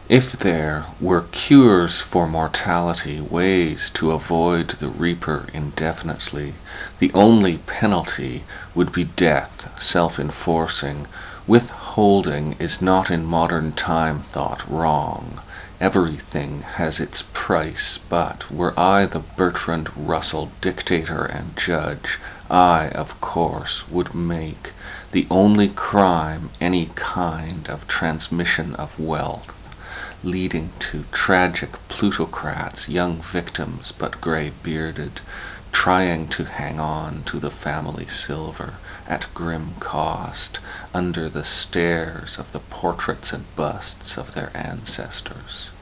If there were cures for mortality, ways to avoid the reaper indefinitely, the only penalty would be death, self-enforcing. Withholding is not in modern time thought wrong. Everything has its price, but were I the Bertrand Russell dictator and judge, I, of course, would make the only crime any kind of transmission of wealth, leading to tragic plutocrats, young victims but grey-bearded, trying to hang on to the family silver at grim cost under the stares of the portraits and busts of their ancestors.